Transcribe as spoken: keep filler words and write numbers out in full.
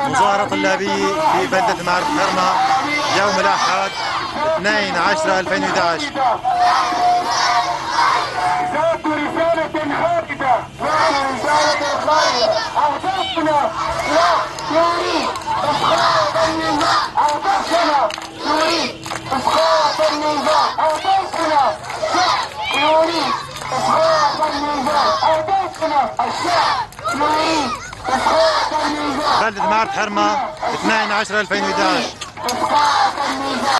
مظاهرة طلابية في بلدة معرض حرمة يوم الأحد اثنين عشرة ألفين وأحد عشر. ذات رسالة خالدة رسالة خالدة أهدافنا لا نريد إسقاط النظام أهدافنا نريد إسقاط النظام أهدافنا نريد إسقاط النظام أهدافنا الشعب نريد إسقاط النظام. بلدة معرض حرمة اثنين عشرة ألفين وأحد عشر. إسقاط النظام.